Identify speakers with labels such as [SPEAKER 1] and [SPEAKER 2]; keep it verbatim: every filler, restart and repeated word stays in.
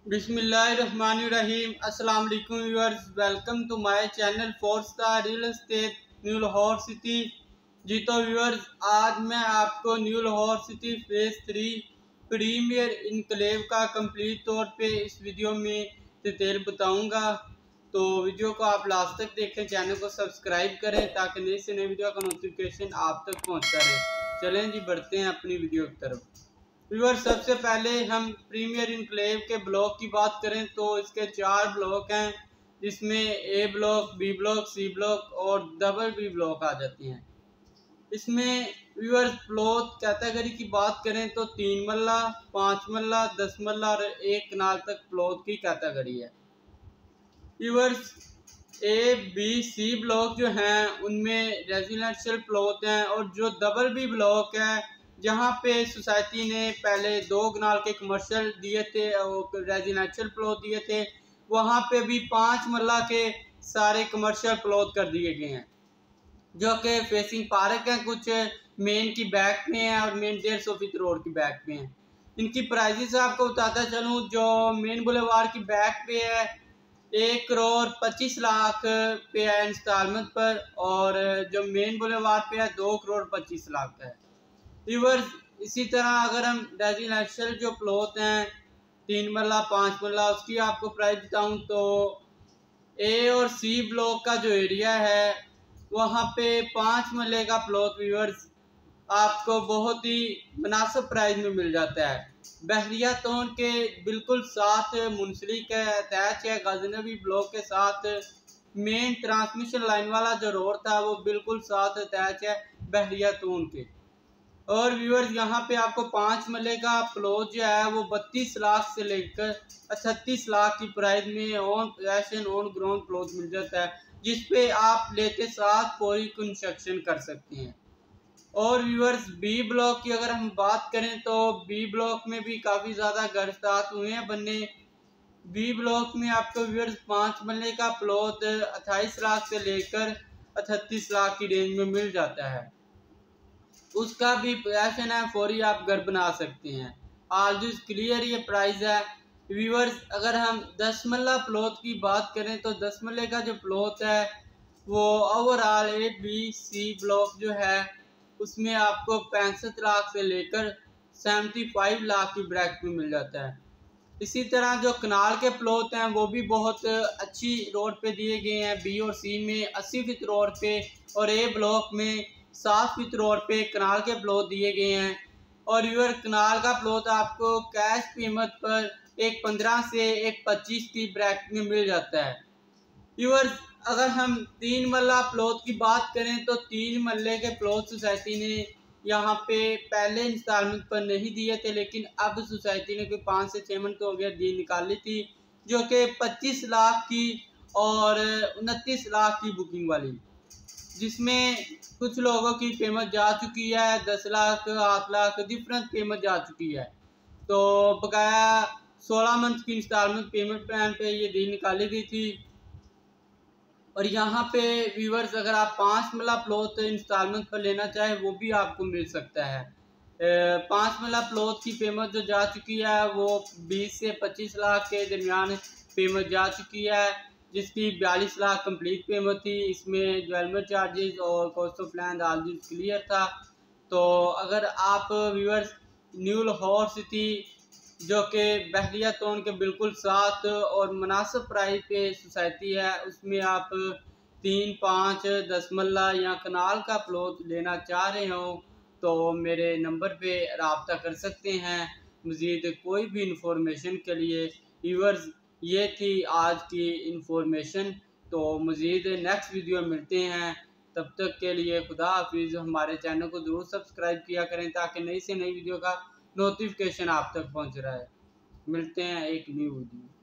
[SPEAKER 1] बिस्मिल्लाहिर्रहमानिर्रहीम। अस्सलाम वालेकुम viewers, welcome to my channel four star real estate new Lahore city. जी तो व्यूअर्स, आज मैं आपको new Lahore city phase three premier enclave का कंप्लीट तौर पे इस वीडियो में डिटेल बताऊंगा। तो वीडियो को आप लास्ट तक देखें, चैनल को सब्सक्राइब करें ताकि नई से नई वीडियो का नोटिफिकेशन आप तक पहुँचता रहे। चलें जी, बढ़ते हैं अपनी वीडियो की तरफ। व्यूअर, सबसे पहले हम प्रीमियर इनक्लेव के ब्लॉक की बात करें तो इसके चार ब्लॉक हैं, जिसमें A block, B block, C block और डबल बी ब्लॉक आ जाती हैं। इसमें व्यूअर प्लॉट कैटेगरी की बात करें तो तीन मल्ला, पाँच मल्ला, दस मल्ला और एक कनाल तक प्लॉट की कैटेगरी है। Viewers, A B C block जो हैं उनमें रेजिडेंशियल प्लॉट हैं, और जो डबल बी ब्लॉक है जहाँ पे सोसाइटी ने पहले दो कनाल के कमर्शियल दिए थे और रेजिडेंशियल प्लॉट दिए थे, वहाँ पे भी पाँच मल्ला के सारे कमर्शियल प्लॉट कर दिए गए हैं, जो कि फेसिंग पार्क हैं, कुछ मेन की बैक में है और मेन डेढ़ सौ फीट रोड की बैक में है। इनकी प्राइजेस आपको बताता चलूँ। जो मेन बुलेवार की बैक पे है एक करोड़ पच्चीस लाख पे है इंस्टॉलमेंट पर, और जो मेन बुलेवार पे है दो करोड़ पच्चीस लाख है। व्यूअर्स, इसी तरह अगर हम रेजिडेंशियल जो प्लॉट हैं तीन मल्ला, पाँच मल्ला, उसकी आपको प्राइस बताऊं तो ए और सी ब्लॉक का जो एरिया है वहाँ पे पाँच मल्ले का प्लॉट व्यूअर्स आपको बहुत ही मुनासिब प्राइस में मिल जाता है। बहरिया टोन के बिल्कुल साथ मुंसलिक है, अटैच है गजनवी ब्लॉक के साथ। मेन ट्रांसमिशन लाइन वाला जो रोड था वो बिल्कुल साथ अटैच है बहरिया टोन के। और व्यूअर्स, यहाँ पे आपको पाँच मल्ले का प्लॉट जो है वो बत्तीस लाख से लेकर छत्तीस लाख की प्राइस में on possession on ground plot मिल जाता है, जिसपे आप लेते साथ पूरी कंस्ट्रक्शन कर सकते हैं। और व्यूअर्स, बी ब्लॉक की अगर हम बात करें तो बी ब्लॉक में भी काफ़ी ज़्यादा घर स्टार्ट हुए हैं बनने। बी ब्लॉक में आपको व्यूअर्स पाँच मल्ले का प्लॉट अट्ठाईस लाख से लेकर अठतीस लाख की रेंज में मिल जाता है। उसका भी पोजेशन है, फौरी आप घर बना सकते हैं। ऑल इज क्लियर ये प्राइस है। व्यूअर्स, अगर हम दस मल्ला प्लॉट की बात करें तो दस मल्ले का जो प्लॉट है वो overall A B C block जो है उसमें आपको पैंसठ लाख से लेकर पचहत्तर लाख की ब्रैकेट में मिल जाता है। इसी तरह जो कनाल के प्लॉट हैं वो भी बहुत अच्छी रोड पे दिए गए हैं। बी और सी में अस्सी फीट रोड पे और ए ब्लॉक में सात फीट रोड पे कनाल के प्लॉट दिए गए हैं। और यूर कनाल का प्लॉट आपको कैश कीमत पर एक पंद्रह से एक पच्चीस की ब्रैकेट में मिल जाता है। यूर अगर हम तीन मल्ला प्लॉट की बात करें तो तीन मल्ले के प्लॉट सोसाइटी ने यहाँ पे पहले इंस्टॉलमेंट पर नहीं दिए थे, लेकिन अब सोसाइटी ने कोई पाँच से छः मंथ हो गया दी निकाली थी, जो कि पच्चीस लाख की और उनतीस लाख की बुकिंग वाली, जिसमें कुछ लोगों की पेमेंट जा चुकी है, दस लाख आठ लाख डिफरेंट पेमेंट जा चुकी है। तो बकाया सोलह मंथ की इंस्टॉलमेंट पेमेंट प्लान पे ये डी निकाली गई थी। और यहाँ पे व्यूअर्स, अगर आप पाँच मल्ला प्लॉट इंस्टॉलमेंट पर लेना चाहे वो भी आपको मिल सकता है। पाँच मल्ला प्लॉट की पेमेंट जो जा चुकी है वो बीस से पच्चीस लाख के दरमियान पेमेंट जा चुकी है, जिसकी बयालीस लाख कंप्लीट पेमेंट थी। इसमें डेवलपमेंट चार्जेस और cost of land all this clear था। तो अगर आप व्यूअर्स न्यू लाहौर सिटी जो कि बहरिया टाउन के बिल्कुल साथ और मुनासिब प्राइस पे सोसाइटी है, उसमें आप तीन पाँच दस मल्ला या कनाल का प्लॉट लेना चाह रहे हो तो मेरे नंबर पे रब्ता कर सकते हैं। मज़ीद कोई भी इंफॉर्मेशन के लिए व्यूअर्स, ये थी आज की इंफॉर्मेशन। तो मज़ीद नेक्स्ट वीडियो मिलते हैं, तब तक के लिए खुदा हाफिज़। हमारे चैनल को ज़रूर सब्सक्राइब किया करें ताकि नई से नई वीडियो का नोटिफिकेशन आप तक पहुंच रहा है। मिलते हैं एक न्यू वीडियो।